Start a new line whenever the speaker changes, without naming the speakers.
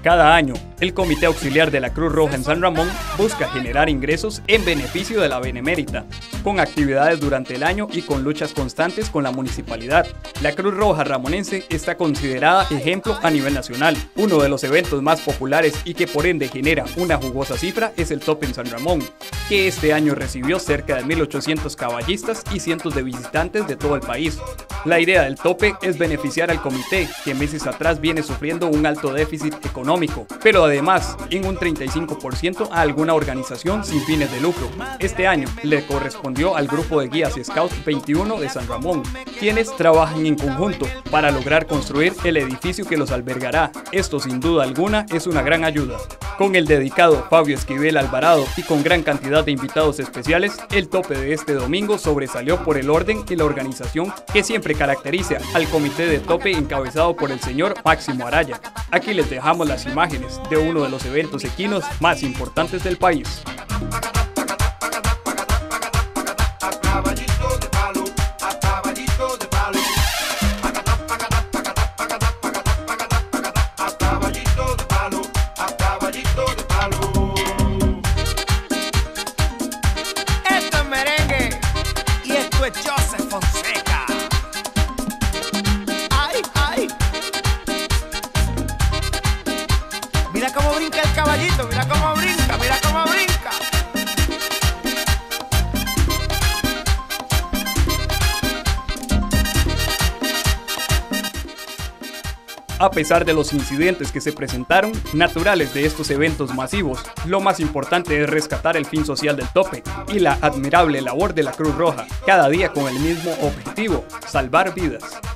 Cada año, el Comité Auxiliar de la Cruz Roja en San Ramón busca generar ingresos en beneficio de la Benemérita, con actividades durante el año y con luchas constantes con la municipalidad. La Cruz Roja ramonense está considerada ejemplo a nivel nacional. Uno de los eventos más populares y que por ende genera una jugosa cifra es el Tope en San Ramón, que este año recibió cerca de 1.800 caballistas y cientos de visitantes de todo el país. La idea del Tope es beneficiar al comité, que meses atrás viene sufriendo un alto déficit económico, pero además en un 35% a alguna organización sin fines de lucro. Este año le correspondió al grupo de guías y scouts 21 de San Ramón, quienes trabajan en conjunto para lograr construir el edificio que los albergará. Esto sin duda alguna es una gran ayuda. Con el dedicado Fabio Esquivel Alvarado y con gran cantidad de invitados especiales, el Tope de este domingo sobresalió por el orden y la organización que siempre caracteriza al comité de Tope encabezado por el señor Máximo Araya. Aquí les dejamos las imágenes de uno de los eventos equinos más importantes del país.
Joseph Fonseca. Ay, ay. Mira cómo brinca el caballito, mira cómo brinca, mira cómo brinca.
A pesar de los incidentes que se presentaron, naturales de estos eventos masivos, lo más importante es rescatar el fin social del Tope y la admirable labor de la Cruz Roja, cada día con el mismo objetivo: salvar vidas.